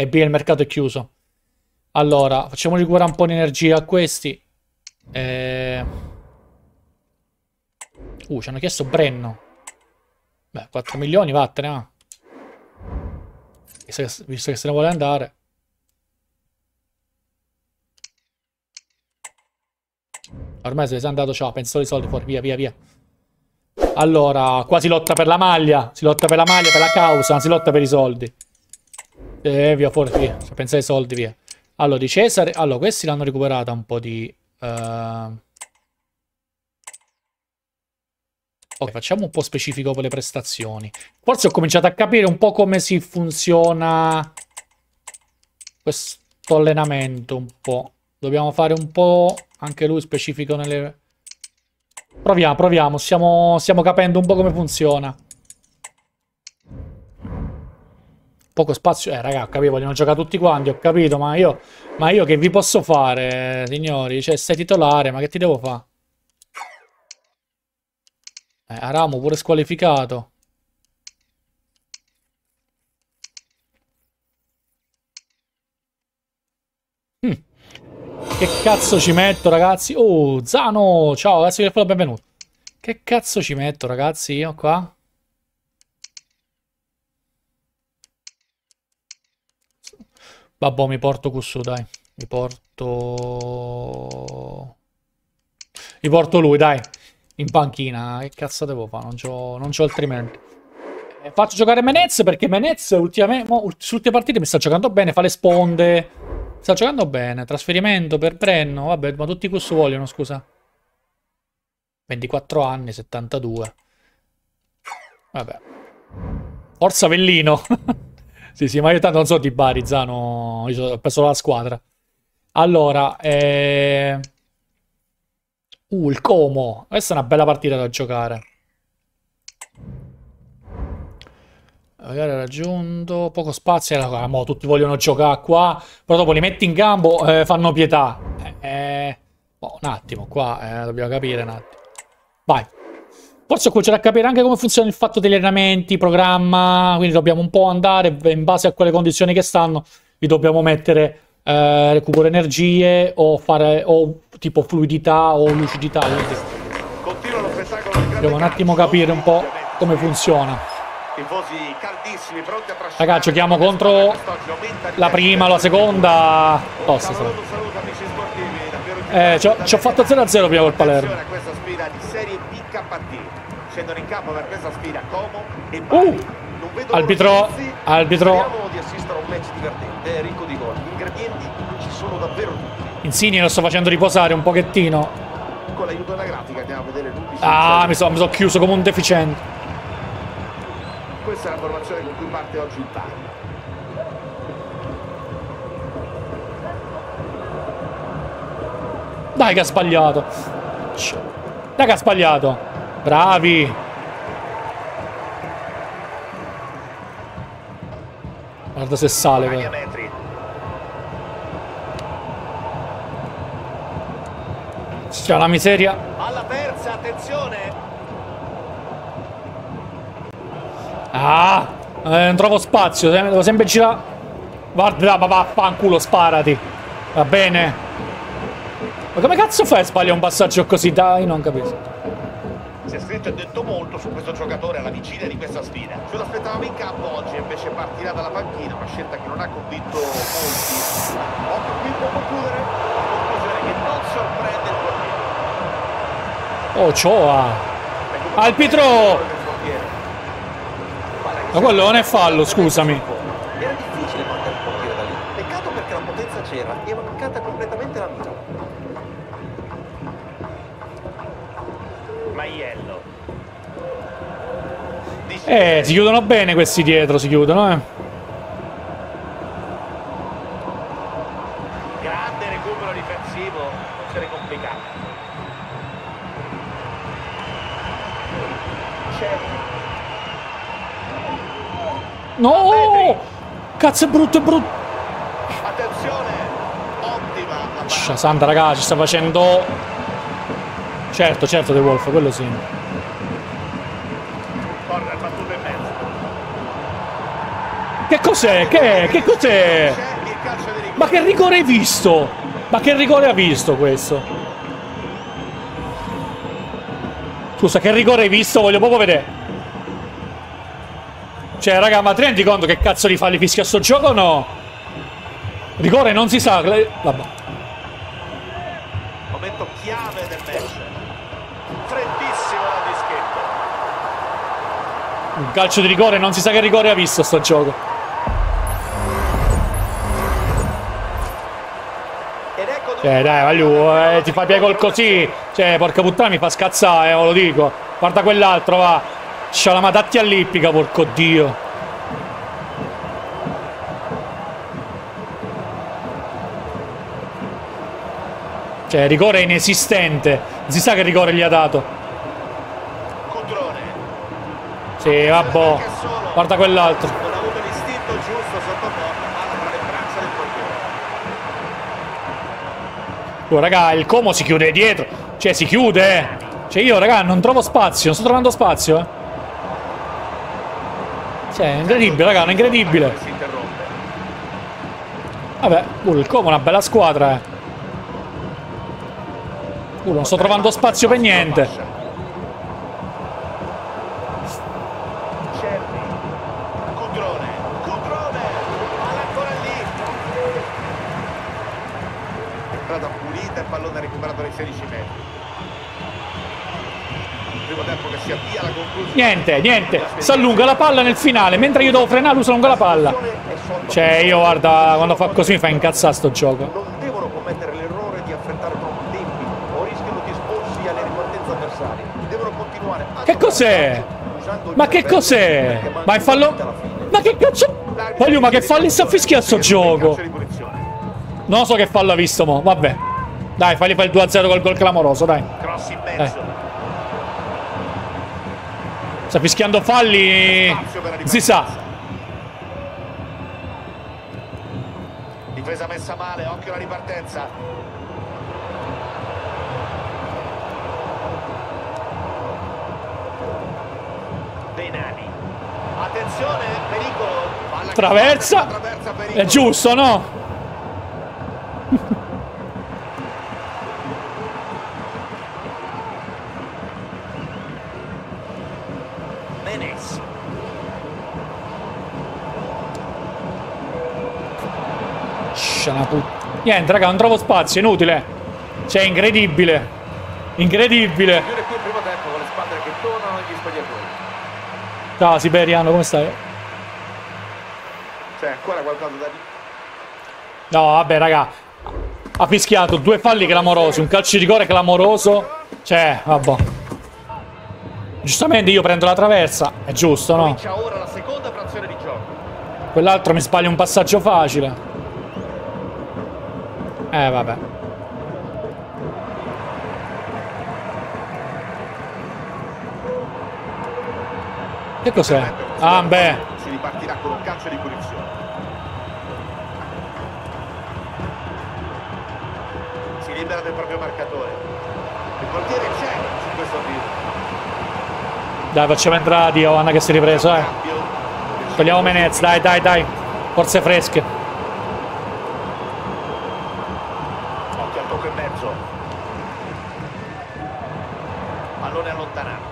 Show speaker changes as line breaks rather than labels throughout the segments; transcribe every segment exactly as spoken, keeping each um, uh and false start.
E B il mercato è chiuso. Allora, facciamo recuperare un po' di energia a questi. Eh... Uh, ci hanno chiesto Brenno. Beh, quattro milioni, vattene, ah. Visto che, visto che se ne vuole andare. Ormai se ne è andato, ciao, penso ai soldi fuori, via, via, via. Allora, qua si lotta per la maglia. Si lotta per la maglia, per la causa, non si lotta per i soldi. Eh, via, fuori, via. Pensa ai soldi, via. Allora, di Cesare... Allora, questi l'hanno recuperata un po' di... Uh... Ok, facciamo un po' specifico per le prestazioni. Forse ho cominciato a capire un po' come si funziona questo allenamento, un po'. Dobbiamo fare un po' anche lui specifico nelle... Proviamo, proviamo. Stiamo, stiamo capendo un po' come funziona. Poco spazio. Eh, raga, ho capito, vogliono giocare tutti quanti, ho capito, ma io... Ma io che vi posso fare, signori? Cioè, sei titolare, ma che ti devo fare? Eh, Aramo pure squalificato. Hm. Che cazzo ci metto, ragazzi? Oh, Zano! Ciao, ragazzi, benvenuto. Che cazzo ci metto, ragazzi, io qua? Vabbè, mi porto Cussu, dai. Mi porto... Mi porto lui, dai. In panchina. Che cazzo devo fare? Non c'ho, non c'ho altrimenti. Eh, faccio giocare Menez perché Menez ultimamente, sulle ultime partite mi sta giocando bene. Fa le sponde. Sta giocando bene. Trasferimento per Brenno. Vabbè, ma tutti Cussu vogliono, scusa. ventiquattro anni, settantadue. Vabbè. Forza Avellino. Sì, sì, ma io tanto non so di Bari, Zano. Io ho preso la squadra. Allora, eh... Uh, il Como. Questa è una bella partita da giocare. Magari raggiunto. Poco spazio. Eh, mo, tutti vogliono giocare qua. Però dopo li metti in campo, eh, fanno pietà. Eh, eh... Oh, un attimo, qua eh, dobbiamo capire un attimo. Vai. Forse ho cominciato a capire anche come funziona il fatto degli allenamenti, programma. Quindi dobbiamo un po' andare in base a quelle condizioni che stanno. Vi dobbiamo mettere eh, recupero energie o fare o tipo fluidità o lucidità. Quindi dobbiamo un attimo capire un po' come funziona. Raga, giochiamo contro la prima, la seconda. Tosta, eh, ci ho, ci ho fatto zero a zero prima col Palermo. Scendono in campo per questa sfida Como e Bari. Uh, non vedo arbitro, arbitro. Speriamo di assistere a un match divertente, ricco di gol. Gli ingredienti ci sono davvero tutti. Insigne lo sto facendo riposare un pochettino. Con l'aiuto della grafica andiamo a vedere l'undici. Ah, mi sono mi so chiuso come un deficiente. Questa è la formazione con cui parte oggi il Bari. Dai che ha sbagliato. Dai che ha sbagliato. Bravi! Guarda se sale. C'è una miseria. Alla terza, attenzione! Ah! Eh, non trovo spazio, devo sempre girare. Guarda, ma vaffanculo, sparati. Va bene. Ma come cazzo fai a sbagliare un passaggio così? Dai, non capisco. Si è scritto e detto molto su questo giocatore alla vigilia di questa sfida. Ce l'aspettavamo in campo oggi, invece partirà dalla panchina, una scelta che non ha convinto molti. Occhio qui può concludere, conclusione che non sorprende il portiere. Oh, Cioa! Arbitro! Ma quello non è fallo, scusami.
Era difficile battere il portiere da lì. Peccato perché la potenza c'era e aveva mancata completamente la mira. Maiello.
Eh, si chiudono bene questi dietro, si chiudono, eh.
Grande recupero difensivo, essere complicato.
No! Cazzo è brutto, è brutto.
Attenzione, ottima.
Lascia santa, ragazzi, ci sta facendo. Certo, certo, The Wolf, quello sì.
Corner battuto in mezzo.
Che cos'è? Che, che cos'è? Ma che rigore hai visto? Ma che rigore ha visto questo? Scusa, che rigore hai visto? Voglio proprio vedere. Cioè, raga, ma ti rendi conto che cazzo di falli fischia sto gioco o no? Rigore non si sa. Vabbè.
Momento chiave del match. Freddissimo da dischetto.
Un calcio di rigore, non si sa che rigore ha visto sto gioco.
Ed ecco
Cioè, dai, Vagliù, eh, ti fai piegol così. Cioè, porca puttana, mi fa scazzare, eh, ve lo dico. Guarda quell'altro, va. C'ha la matatti all'ippica, porco dio. Cioè, rigore inesistente. Non si sa che rigore gli ha dato.
Cudrone.
Sì, vabbè. Guarda quell'altro.
Non ha avuto l'istinto giusto sotto porta, palla tra le braccia del portiere.
Oh, raga, il Como si chiude dietro. Cioè, si chiude, eh. Cioè, io, raga, non trovo spazio. Non sto trovando spazio, eh. Cioè, è incredibile, raga, è incredibile.
Si interrompe.
Vabbè, uh, il Como è una bella squadra, eh. Uh, non sto trovando spazio per niente.
Cerri. Cudrone. Cudrone. Palla ancora lì. Entrata pulita, il pallone recuperato nei sedici metri. Primo tempo che si avvia alla conclusione.
Niente, niente. Si allunga la palla nel finale. Mentre io devo frenare, lui si allunga la palla. Cioè, io guarda, quando fa così mi fa incazzare sto gioco.
Non devono commettere l'errore di affrettare troppi tempi o rischiano di esporsi alle ripartenze avversarie. Devono continuare a
Che cos'è? Ma che cos'è? Ma è fallo? Ma che cazzo? Voglio, ma che falli sta fischiando sto gioco? Non lo so che fallo ha visto mo. Vabbè. Dai, fagli fare il due a zero col gol clamoroso, dai.
Cross in
Dai.
mezzo.
Sta fischiando falli. Si sa.
Difesa messa male, occhio alla ripartenza. Benani. Attenzione, pericolo. Palla che
Traversa.
traversa, pericolo.
È giusto, no?
Menes.
Scena put- Niente, raga, non trovo spazio, è inutile. Cioè, incredibile. Incredibile.
Chiude qui il primo tempo con le squadre che tornano agli spogliatoi.
Ciao, Siberiano, come stai?
C'è ancora qualcosa da dire?
No, vabbè, raga. Ha fischiato due falli clamorosi, un calcio di rigore clamoroso. Cioè, vabbè. Giustamente io prendo la traversa. È giusto, no?
Comincia ora la seconda frazione di gioco.
Quell'altro mi sbaglia un passaggio facile. Eh, vabbè. Che cos'è? Ah, beh.
Si ripartirà con un calcio di punizione. Si libera del proprio marcatore. Il portiere c'è su questo tiro.
Dai, facciamo entrare Dio, Anna che si è ripreso, eh.
Cambio.
Togliamo Menez, dai, dai, dai. Forze fresche.
Occhio al tocco in mezzo. Pallone allontanato.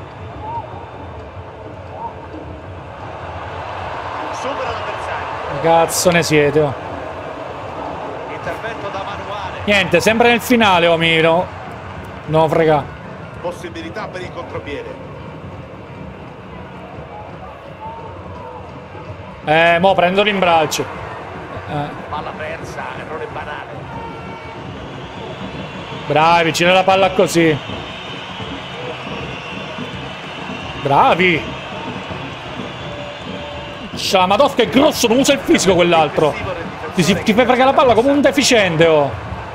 Supera l'avversario.
Cazzo ne siete, oh.
Intervento da manuale.
Niente, sempre nel finale, oh mio. No, frega.
Possibilità per il contropiede.
Eh, mo prendo l'imbraccio. Eh,
Palla persa, errore banale.
bravi, gira la palla così. Bravi. C'ha la Madosca è grosso, non usa il fisico quell'altro. Ti, si- ti fai fregare la palla come un deficiente, oh.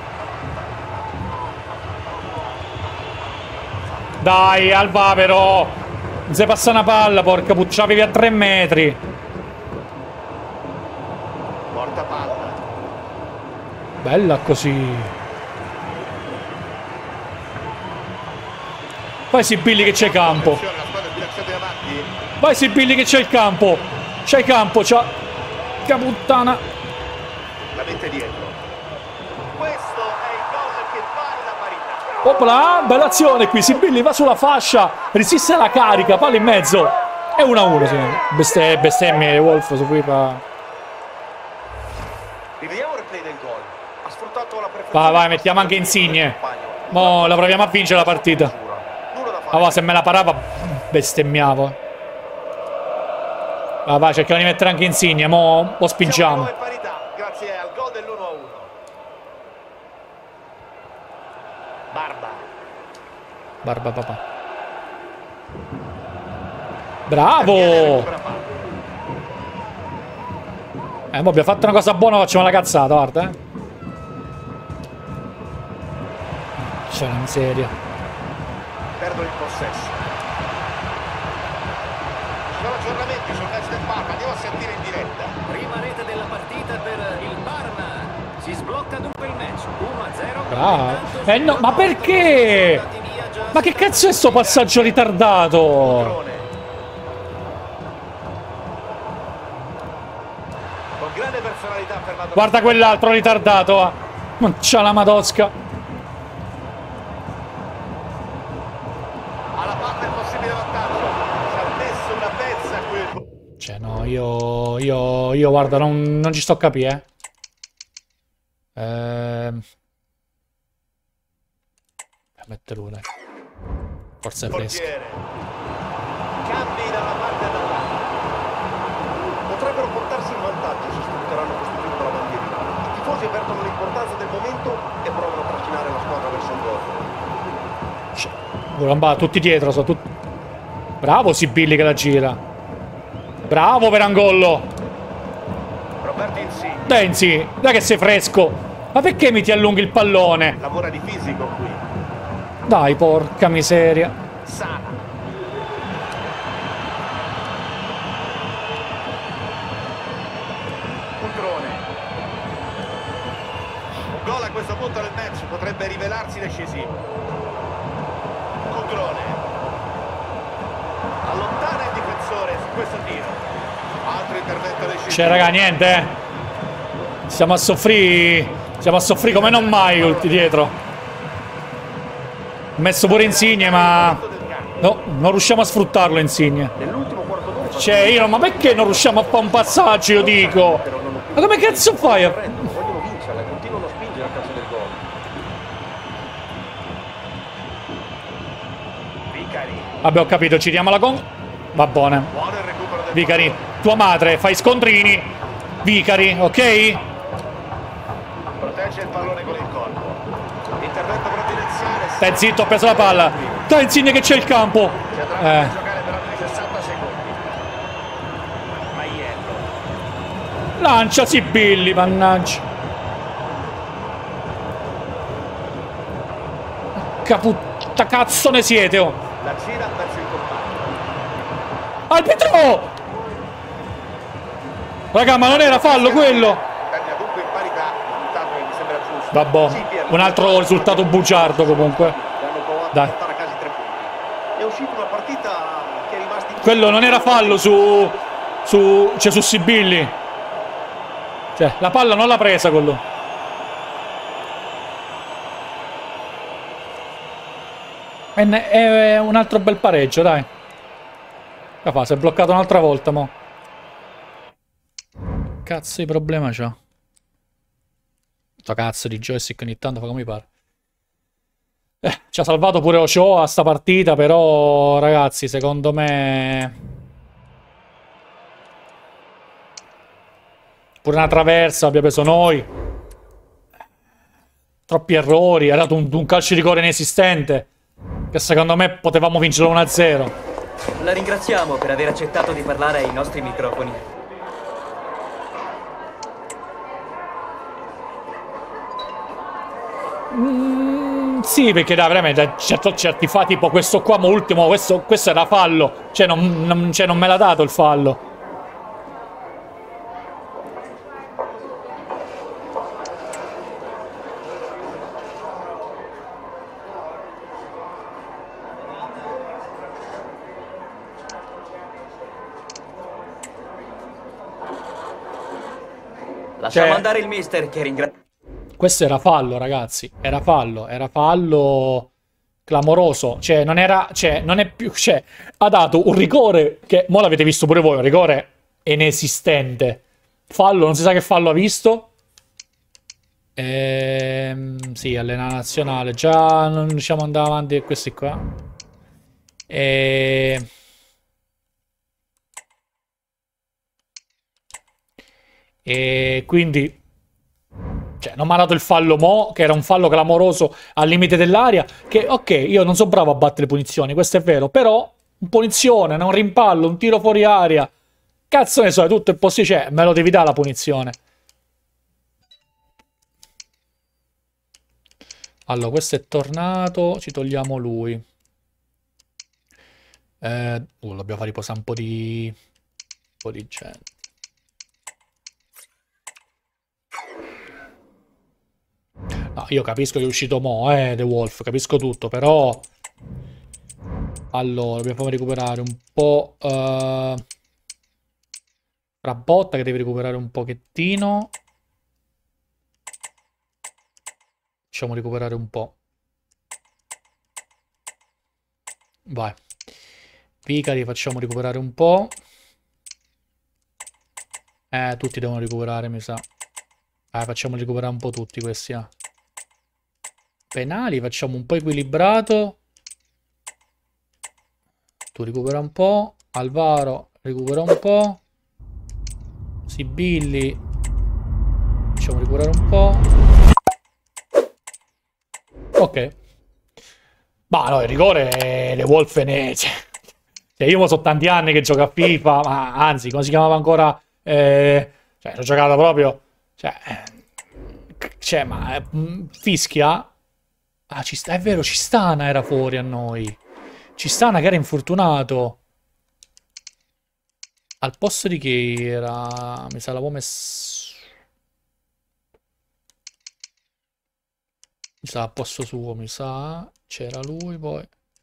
Dai, Alba però. Non si passa una palla, porca puttana, avevi a tre metri.
Porta palla.
Bella così. Vai Sibilli che c'è campo.
Attenzione, la squadra è bilanciata in avanti.
Vai Sibilli che c'è il campo. C'è il campo, c'ha... Porca puttana.
La mette dietro. Questo è il gol che vale la parità.
Opla, bella azione qui. Sibilli va sulla fascia, resiste la carica, palla in mezzo. È uno a uno, sì. Beste, bestemmie Wolf su cui fa.
Rivediamo il replay del gol. Ha sfruttato la perfezione.
Vai, vai, mettiamo anche Insigne. Mo la proviamo a vincere la partita. Ma va, se me la parava bestemmiavo. Vai, vai, cerchiamo di mettere anche Insigne. Mo lo spingiamo.
Grazie al gol dell'uno a uno. Barba.
Barba papà. Bravo! Eh, mo abbiamo fatto una cosa buona, facciamo la cazzata, guarda, eh. C'è una miseria.
Perdono il possesso. Ci sono aggiornamenti sul match del Parma, andiamo a sentire in diretta.
Prima rete della partita per il Parma. Si sblocca dunque il match. uno a zero.
Bravo. Eh no, ma perché? Ma che cazzo è sto passaggio ritardato?
Con grande personalità ha fermato.
Guarda quell'altro ritardato. Non c'ha la madosca.
Alla parte il possibile vantaggio. Ci ha messo una pezza a quel.
Cioè no, io, io, io guarda, non, non ci sto a capire, eh. Ehm... Mette lui, dai. Forza è fresco.
Cambi da una parte all'altra. Potrebbero portarsi in vantaggio se sfrutteranno questo giro della bandierina. I tifosi avvertono l'importanza del momento e provano a trascinare la squadra verso il gol.
Cioè, tutti dietro, sono tutti. Bravo Sibilli che la gira. Bravo Perangollo.
Roberto Insigne.
Denzi, dai che sei fresco. Ma perché mi ti allunghi il pallone?
Lavora di fisico qui.
Dai, porca miseria.
Sala. Cutrone. Un gol a questo punto del match potrebbe rivelarsi decisivo. Cutrone. Allontana il difensore su questo tiro. Altro intervento decisivo.
Cioè, raga, niente, eh. Stiamo a soffrire. Stiamo a soffrire come non mai ulti dietro. Ho messo pure Insigne, ma no, non riusciamo a sfruttarlo Insigne. Cioè, io non, ma perché non riusciamo a fare un passaggio, io dico? Ma come cazzo fai? A...
Vogliono vincerla, continuano a spingere a calcio del gol. Vicari.
Vabbè, ho capito, ci diamo la con... Va bene.
Buono il recupero del
Vicari, tua madre, fai scontrini. Vicari, ok?
protegge il pallone con il corpo. Intervento provvidenziale.
Stai zitto, ho preso la palla. Dai, Insigne che c'è il campo.
Si andrà
Eh.
a giocare per altri sessanta secondi. Maiello.
Lancia Sibilli, mannaggia. Caputta cazzo ne siete, oh.
La gira verso il compagno.
Arbitro! Raga, ma non era fallo quello?
Termina dunque in parità, il risultato che mi sembra giusto.
Vabbè,
Sì, Pierluigi.
un altro risultato bugiardo comunque.
Hanno provato
Dai.
a portare a casa i tre punti. È uscita una partita che è rimasta in...
Quello non era fallo su... su... cioè su Sibilli. Cioè, la palla non l'ha presa quello. E ne- È un altro bel pareggio, dai. Capà, si è bloccato un'altra volta, mo. Cazzo di problema c'ha? Sto cazzo di joystick ogni tanto fa come mi pare. Eh, ci ha salvato pure Ochoa a sta partita, però, ragazzi, secondo me... Pure una traversa abbia preso noi. Troppi errori, ha dato un, un calcio di rigore inesistente. Che secondo me potevamo vincere uno a zero.
La ringraziamo per aver accettato di parlare ai nostri microfoni.
Mm, sì, perché dai, veramente certo, certi fa tipo questo qua, ma ultimo, questo, questo era fallo. Cioè non, non, cioè non me l'ha dato il fallo.
Lasciamo
Cioè-
andare il mister che ringrazia.
Questo era fallo, ragazzi. Era fallo, era fallo clamoroso. Cioè, non era. Cioè, non è più. Cioè, ha dato un rigore che. Mo' l'avete visto pure voi, un rigore inesistente. Fallo, non si sa che fallo ha visto. Ehm, sì, allena nazionale. Già non riusciamo ad andare avanti con questi qua. E... e quindi. Cioè, non mi ha dato il fallo mo, che era un fallo clamoroso al limite dell'area. Che, ok, io non sono bravo a battere punizioni, questo è vero. Però, un punizione, un rimpallo, un tiro fuori aria. Cazzo ne so, è tutto è possibile. Cioè, me lo devi dare la punizione. Allora, questo è tornato. Ci togliamo lui. Eh, uh, dobbiamo fare riposare un po' di... un po' di gente. No, io capisco che è uscito mo, eh, The Wolf, capisco tutto, però... Allora, dobbiamo recuperare un po'... Uh... Rabotta che deve recuperare un pochettino. Facciamo recuperare un po'. Vai. Vicari, facciamo recuperare un po'. Eh, tutti devono recuperare, mi sa. Eh, facciamo recuperare un po' tutti questi, eh. Penali, facciamo un po' equilibrato. Tu recupera un po'. Alvaro, recupera un po'. Sibilli. Facciamo recuperare un po'. Ok. Ma no, il rigore le Wolf ne... Cioè, io so tanti anni che gioco a FIFA, ma anzi, come si chiamava ancora? Eh, cioè, l'ho giocata proprio... Cioè, cioè ma fischia... Ah, ci sta, è vero, Cistana era fuori a noi. Cistana che era infortunato. Al posto di chi era... Mi sa l'avevo messo... Mi sa al posto suo, mi sa... C'era lui poi.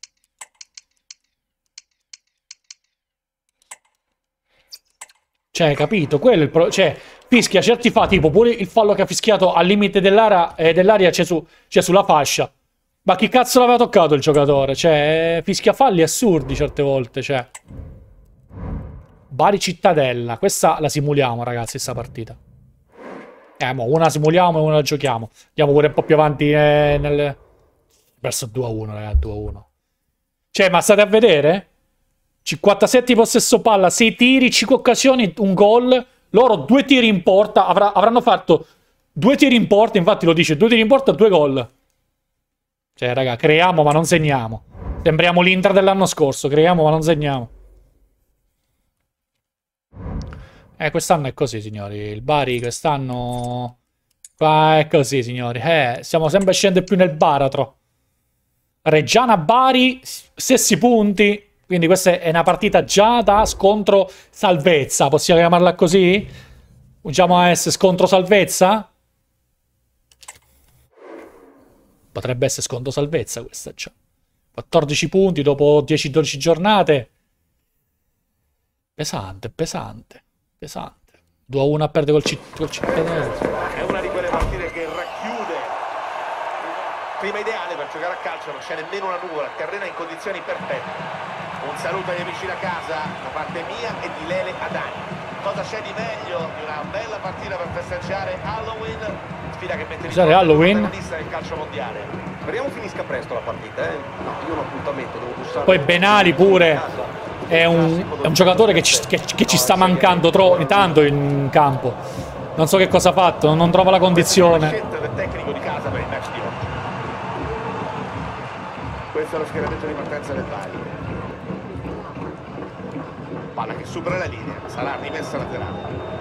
Cioè, capito? Quello è il pro... Cioè, fischia certi fa, tipo, pure il fallo che ha fischiato al limite dell'area eh, dell'aria c'è su, sulla fascia. Ma chi cazzo l'aveva toccato il giocatore? Cioè, fischia falli assurdi certe volte, cioè. Bari Cittadella. Questa la simuliamo, ragazzi, questa partita. Eh, mo, una simuliamo e una la giochiamo. Andiamo pure un po' più avanti eh, nel... Verso due a uno, ragazzi, due a uno. Cioè, ma state a vedere? cinquantasette di possesso palla, sei tiri, cinque occasioni, un gol. Loro due tiri in porta, avrà, avranno fatto due tiri in porta, infatti lo dice, due tiri in porta, due gol. Cioè, raga, creiamo ma non segniamo. Sembriamo l'Inter dell'anno scorso, creiamo ma non segniamo. Eh, quest'anno è così, signori. Il Bari quest'anno... Qua è così, signori. Eh, stiamo sempre scendendo più nel baratro. Reggiana Bari, stessi punti. Quindi questa è una partita già da scontro salvezza. Possiamo chiamarla così? Usciamo a essere scontro salvezza? Potrebbe essere scontro salvezza questa già. quattordici punti dopo dieci dodici giornate. Pesante, pesante, pesante. due a uno a perdere col, col Cittadella.
È una di quelle partite che racchiude il clima ideale per giocare a calcio, non c'è nemmeno una nuvola, il terreno è in condizioni perfette. Un saluto agli amici da casa da parte mia e di Lele Adani. Cosa c'è di meglio di una bella partita per festeggiare Halloween? Sfida che mette
Festeggiare Halloween?
protagonista del calcio mondiale. Speriamo finisca presto la partita, eh? No, io ho un appuntamento, devo bussare.
Poi Benali pure è un, è un giocatore che ci, che, che ci sta mancando troppo tanto in campo. Non so che cosa ha fatto, non trova la condizione.
Scelta del tecnico di casa per il match di oggi. Questo è lo schieramento di partenza del Bari. Palla che supera la linea, sarà rimessa laterale.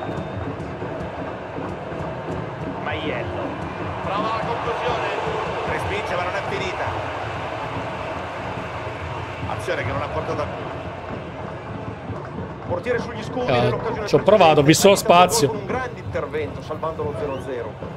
Maiello prova la conclusione, respinge ma non è finita. Azione che non ha portato a nulla. Portiere sugli scudi
Eh,
nell'occasione.
ci ho provato, ho visto lo spazio.
Con un grande intervento salvando lo zero a zero.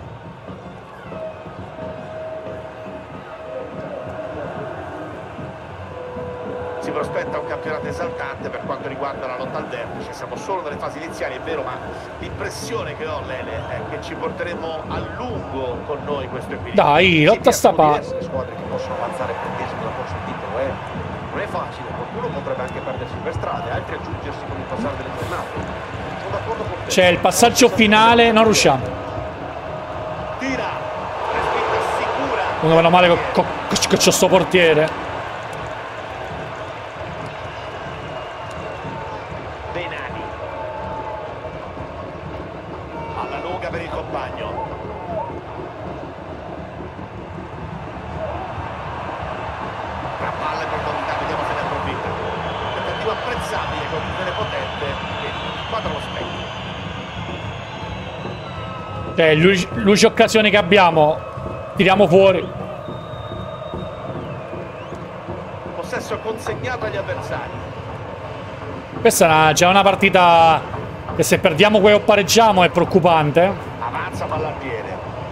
Si prospetta un campionato esaltante per quanto riguarda la lotta al vertice. Siamo solo nelle fasi iniziali, è vero, ma l'impressione che ho, Lele, è che ci porteremo a lungo con noi questo equilibrio.
Dai, lotta sta pa...
Le squadre che possono avanzare per decimo la corsa al titolo, eh. Non è facile, qualcuno potrebbe anche perdersi per strade, altri aggiungersi con il passare delle giornate. Sono d'accordo con te.
C'è il passaggio finale, non riusciamo.
Tira, respinta sicura.
Non meno male che, che, che c'ho sto portiere.
Benani. Alla lunga per il compagno. Tra palla e profondità, vediamo se ne approfitta. Tentativo apprezzabile, conclusione potente e quadra lo specchio.
Cioè, l'unica occasione che abbiamo, tiriamo fuori.
Possesso consegnato agli avversari.
Questa è una, già una partita che se perdiamo qui o pareggiamo è preoccupante.
Avanza palla al piede.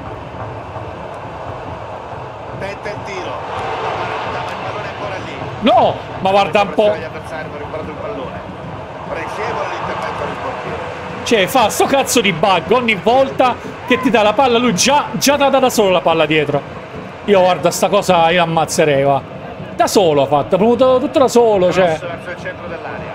Tenta il tiro. La parata, ma il pallone è ancora lì.
No, ma guarda un po'.
Gli avversari hanno recuperato il pallone. Pregevole l'intervento del portiere.
Cioè, fa sto cazzo di bug ogni volta che ti dà la palla. Lui già, già ti ha data solo la palla dietro. Io guarda, sta cosa io ammazzerei, va. Da solo ha fatto, ha provato tutto da solo, cioè.
Verso il centro dell'area.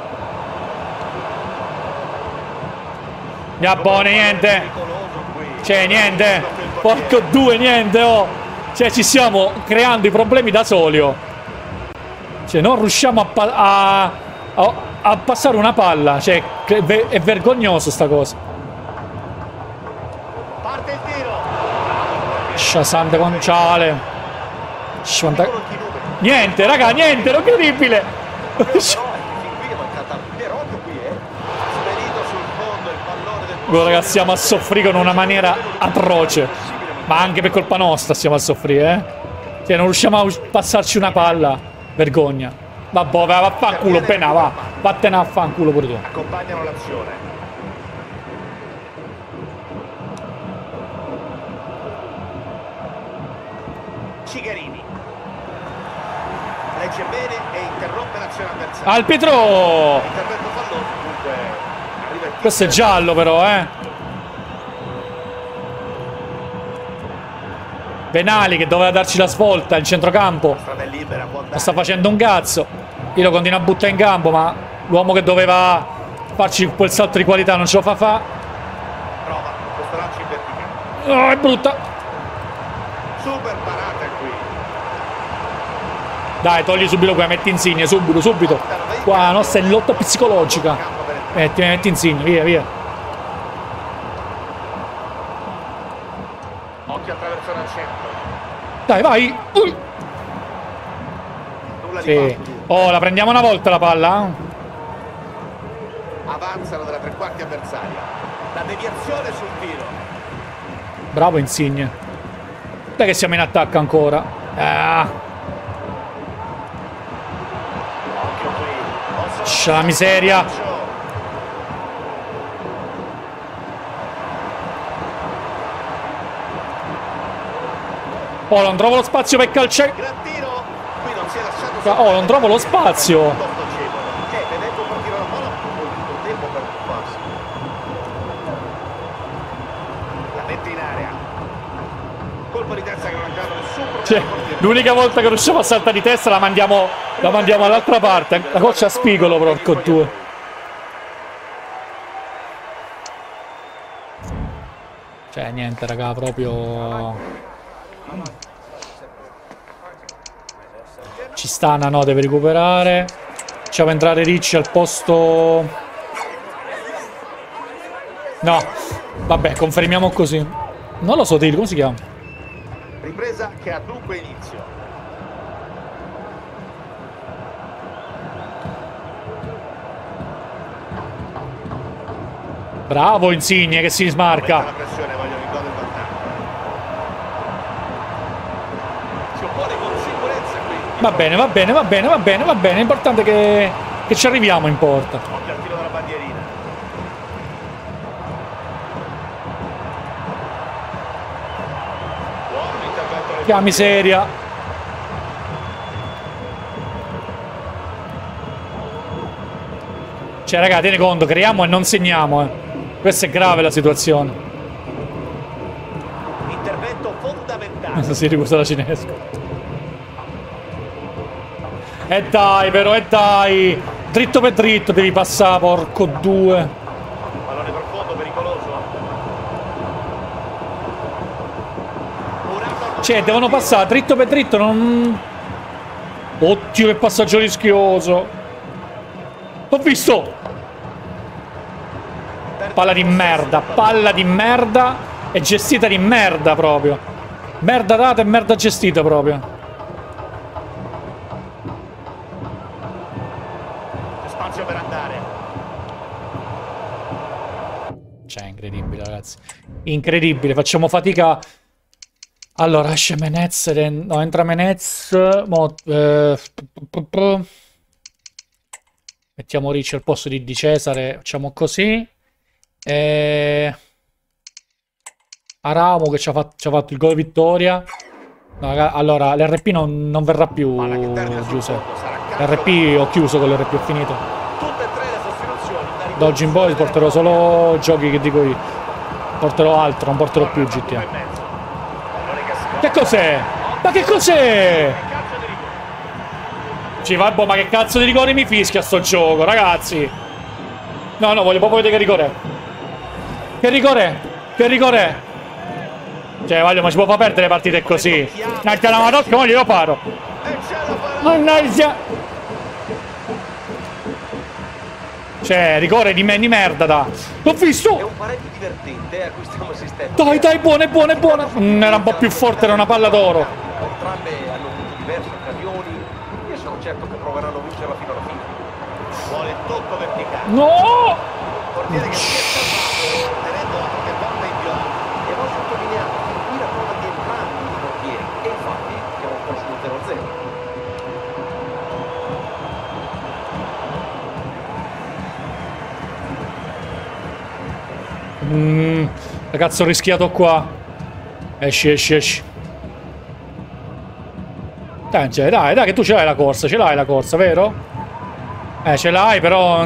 Ya buone, niente. Cioè, niente. Porco due, niente, oh. Cioè, ci stiamo creando i problemi da soli, oh. Cioè, non riusciamo a, a, a, a passare una palla. Cioè, è vergognoso sta cosa.
Parte il tiro.
Sciasante Conciale. Niente, raga, niente, è incredibile. Guarda, ragazzi, stiamo a soffrire con una maniera atroce. Ma anche per colpa nostra stiamo a soffrire, eh. Cioè, non riusciamo a passarci una palla. Vergogna. Vabbè, va, va, fa culo, appena va. Vattene a fanculo pure tu.
Accompagnano l'azione. Cigarini. Legge bene e interrompe l'azione avversaria.
Al Pietro!
Intervento falloso, comunque arriva il
Questo è giallo però, eh. Benali che doveva darci la svolta in centrocampo.
strada è libera, può andare.
Non sta facendo un cazzo. Io lo continuo a buttare in campo, ma l'uomo che doveva farci quel salto di qualità non ce lo fa fa.
Prova questo lancio in verticale.
Oh, è brutta.
Super parata qui.
Dai, togli subito qua, metti Insigne, subito, subito. Qua la nostra è lotta psicologica. Metti, metti Insigne, via, via.
Occhio attraverso al centro.
Dai, vai. Ui.
Nulla di
Sì.
fatto.
Oh, la prendiamo una volta la palla.
Avanzano dalla tre quarti avversaria. La deviazione sul tiro.
Bravo Insigne. Dai che siamo in attacco ancora. Ah.
Occhio qui.
C'è la miseria. Oh, non trovo lo spazio per calciare.
Gran tiro. Qui non si è lasciato.
Oh, non trovo lo spazio.
Eh, vedendo partire la palla con tutto il tempo per occuparsi. La mette in area. Colpo di testa che non ha dato nessun problema.
Cioè, l'unica volta che riusciamo a saltare di testa la mandiamo, la mandiamo all'altra parte. La coccia a spigolo, porco due. Cioè, niente, raga, proprio... Ci sta, no, deve recuperare. Facciamo entrare Ricci al posto... No, vabbè, confermiamo così. Non lo so, Tiri, come si chiama?
Ripresa che ha dunque inizio.
Bravo Insigne che si smarca.
La pressione, voglio il gol del vantaggio. Si oppone con sicurezza qui.
Va bene, va bene, va bene, va bene, va bene. L'importante è che, che ci arriviamo in porta.
Occhio al tiro della bandierina. Buon intervento.
Che miseria. Cioè, raga, tieni conto, creiamo e non segniamo, eh. Questa è grave la situazione.
Intervento fondamentale.
Si ricusa la cinesca. E dai, però, e dai. Dritto per dritto devi passare, porco due.
Pallone profondo, pericoloso.
Cioè, devono passare dritto per dritto, non... Oddio, che passaggio rischioso. L'ho visto. Palla di merda, palla di merda e gestita di merda proprio. Merda data e merda gestita proprio.
C'è spazio per andare.
Cioè, incredibile, ragazzi. Incredibile, facciamo fatica. Allora, esce Menez, no, entra Menez. Mo, eh, mettiamo Ricci al posto di Di Cesare, facciamo così. E... Aramo che ci ha fatto, ci ha fatto il gol vittoria. No, allora, l'R P non, non verrà più, Giuseppe. L'R P ho chiuso con l'R P, ho finito.
Tutte e tre le sostituzioni.
Da oggi in poi porterò solo giochi che dico io. Porterò altro, non porterò più G T A. Che cos'è? Ma che cos'è? Ci va, boh, ma che cazzo di rigore mi fischia sto gioco, ragazzi? No, no, voglio proprio vedere che rigore è. Che rigore è? Che rigore è? Cioè, voglio, ma ci può far perdere partite così? Nacca la madocca, ma glielo paro. Mannaggia. Cioè, rigore di me di merda, da. L'ho visto!
È un pareggio divertente a cui stiamo assistendo.
Dai, dai, buona, buona, buona. Mm, era un po' più forte, era una palla d'oro.
Entrambe hanno avuto diverse occasioni. Io sono certo che proveranno a vincerla fino alla fine. Vuole il tocco verticale.
No!
Portiere che si è salvato, tenendo la propria gamba in più. E ho sottolineato che qui la prova di entrambi i portieri. E infatti siamo un po' sullo zero a zero.
Mm, ragazzi, ho rischiato qua. Esci, esci, esci. Dai, dai, dai, che tu ce l'hai la corsa, ce l'hai la corsa, vero? Eh, ce l'hai, però...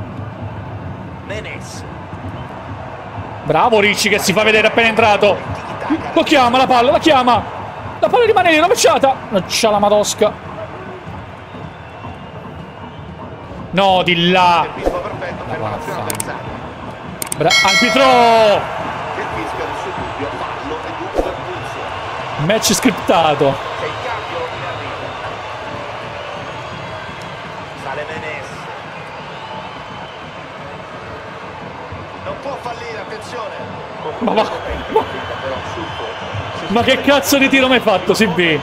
Menez.
Bravo Ricci che si fa vedere appena entrato. Lo chiama la palla, la chiama. La palla rimane lì, rovesciata. C'ha la madosca. No, di là.
Il visto perfetto per la nazione avversaria.
Bra arbitro!
Che fischia del suo dubbio, fallo e dunque del pulso.
Match scriptato.
C'è il cambio in arrivo. Sale Menez. Non può fallire, attenzione.
Ma, ma, ma, ma che cazzo di tiro mi hai fatto, C B?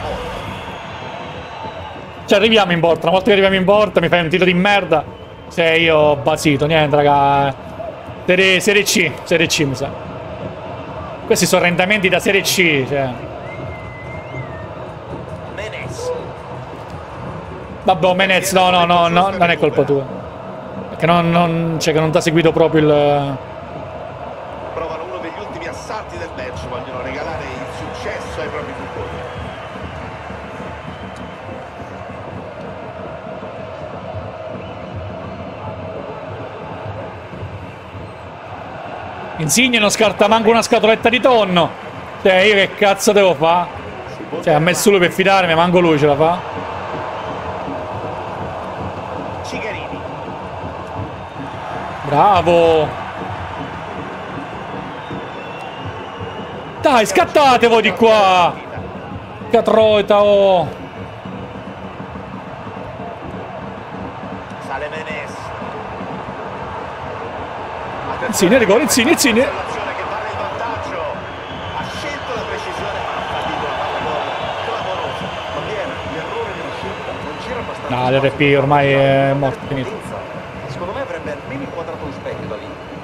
Cioè, arriviamo in porta. Una volta che arriviamo in porta mi fai un tiro di merda. Sei io ho basito, niente, raga. Serie, serie C, Serie C mi sa. Questi sono rendimenti da Serie C, cioè.
Menez.
Vabbè, Menez, no, no, no, no, non è colpa tua. Perché non, non, cioè, che non ti ha seguito proprio il...
Provano uno degli ultimi assalti del match, vogliono regalare il successo ai propri tifosi.
Insigne non scarta manco una scatoletta di tonno. Cioè, io che cazzo devo fare? Cioè, ha messo lui per fidarmi, manco lui ce la fa.
Cigarini.
Bravo. Dai, scattate voi di qua. Catroita, oh.
Sale Menez.
Insigne, rigore, Insigne, Insigne.
Che vale il vantaggio. Ha scelto la precisione ma ha fallito la palla gol. Clamorosa. Ma viene l'errore della scelta. Non c'era abbastanza.
No, l'R P ormai è morto, finito.
Secondo me avrebbe almeno inquadrato lo specchio da lì.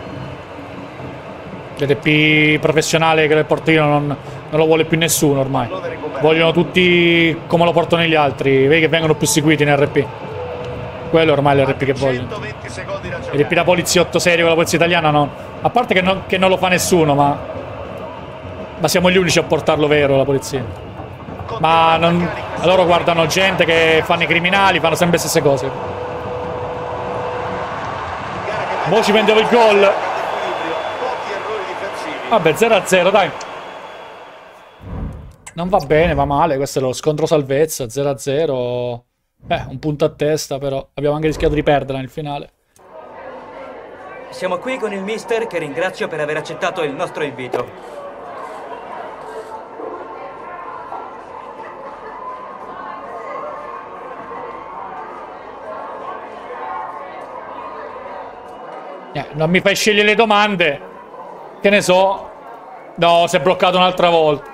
L'R P professionale che il portino non, non lo vuole più nessuno ormai. Vogliono tutti come lo portano gli altri. Vedi che vengono più seguiti in R P. Quello ormai è l'R P che vogliono. R P da poliziotto serio con la polizia italiana no. A parte che non, che non lo fa nessuno, ma... Ma siamo gli unici a portarlo vero, la polizia. Ma non... loro guardano gente che fanno i criminali, fanno sempre le stesse cose. Mo ci prendevo il gol.
Pochi errori difensivi.
Vabbè, zero a zero, dai. Non va bene, va male. Questo è lo scontro salvezza. zero a zero. Eh, un punto a testa, però. Abbiamo anche rischiato di perderla nel finale.
Siamo qui con il mister che ringrazio per aver accettato il nostro invito.
Eh, non mi fai scegliere le domande. Che ne so. No, si è bloccato un'altra volta.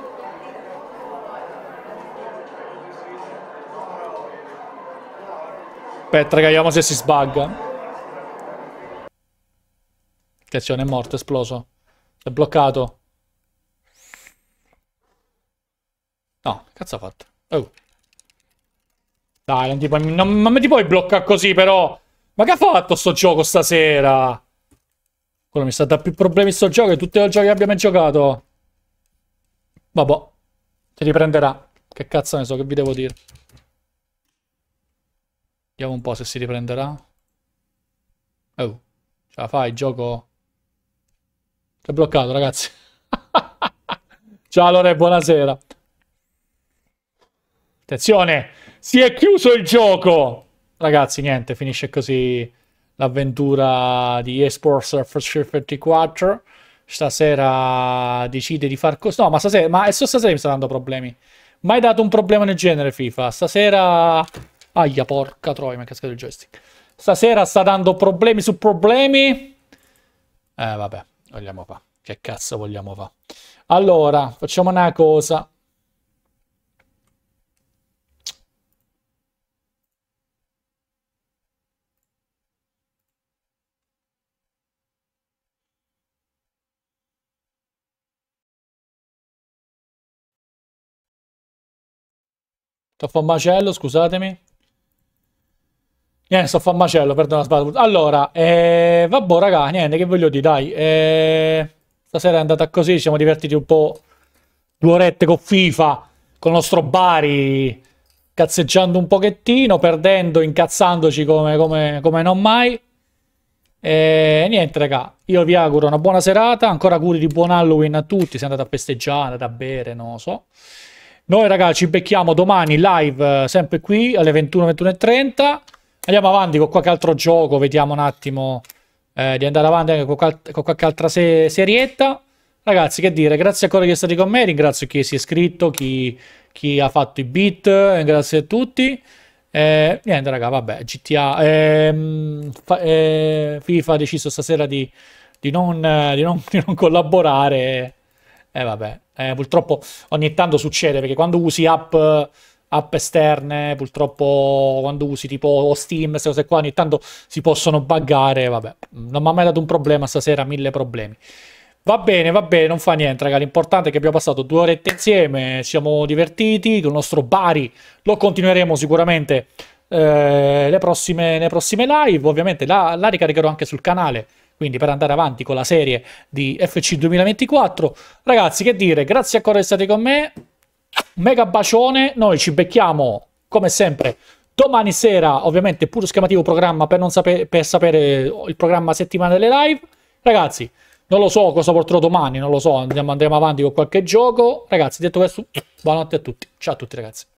Aspetta, raga, vediamo se si sbagga. Attenzione, è morto, è esploso. È bloccato. No, che cazzo ha fatto? Oh. Dai, non ti puoi, non, non mi ti puoi bloccare così, però. Ma che ha fatto sto gioco stasera? Quello mi sta dando più problemi sto gioco che tutti i giochi che abbiamo giocato. Vabbè. Ti riprenderà. Che cazzo ne so, che vi devo dire. Vediamo un po' se si riprenderà. Oh. Ce la fai, il gioco. Si è bloccato, ragazzi. Ciao Lore, buonasera. Attenzione, si è chiuso il gioco. Ragazzi, niente, finisce così l'avventura di eSports Surfer ventiquattro. Stasera decide di far così. No, ma stasera, ma stasera mi sta dando problemi. Mai dato un problema nel genere FIFA. Stasera... Aia, porca troia, mi è cascato il joystick. Stasera sta dando problemi su problemi. Eh, vabbè, vogliamo fa. Che cazzo vogliamo fa? Allora, facciamo una cosa. Sto a fare un macello, scusatemi. Niente, sto a fare un macello, perdono la spada. Allora, eh, vabbè, raga, niente, che voglio dire, dai. Eh, stasera è andata così, ci siamo divertiti un po'. Due orette con FIFA, con il nostro Bari, cazzeggiando un pochettino, perdendo, incazzandoci come, come, come non mai. E niente, raga, io vi auguro una buona serata, ancora auguri di buon Halloween a tutti, se andate a festeggiare, da bere, non lo so. Noi, raga, ci becchiamo domani live, eh, sempre qui, alle ventuno, ventuno e trenta. Andiamo avanti con qualche altro gioco, vediamo un attimo eh, di andare avanti anche con, qual con qualche altra se serietta. Ragazzi, che dire, grazie ancora di essere con me, ringrazio chi si è iscritto, chi, chi ha fatto i beat, grazie a tutti. Eh, niente, raga, vabbè, G T A, ehm, eh, FIFA ha deciso stasera di, di, non, eh, di, non, di non collaborare. E eh, vabbè, eh, purtroppo ogni tanto succede, perché quando usi app... app esterne, purtroppo quando usi tipo Steam, queste cose qua, ogni tanto si possono buggare, vabbè, non mi ha mai dato un problema stasera, mille problemi. Va bene, va bene, non fa niente, raga, l'importante è che abbiamo passato due orette insieme, ci siamo divertiti, con il nostro Bari lo continueremo sicuramente eh, le, prossime, le prossime live, ovviamente la, la ricaricherò anche sul canale, quindi per andare avanti con la serie di F C duemilaventiquattro. Ragazzi, che dire, grazie ancora di essere con me. Mega bacione, noi ci becchiamo come sempre domani sera, ovviamente puro schemativo programma per, non sapere, per sapere il programma settimanale delle live. Ragazzi, non lo so cosa porterò domani, non lo so, andiamo, andremo avanti con qualche gioco. Ragazzi, detto questo, buonanotte a tutti, ciao a tutti ragazzi.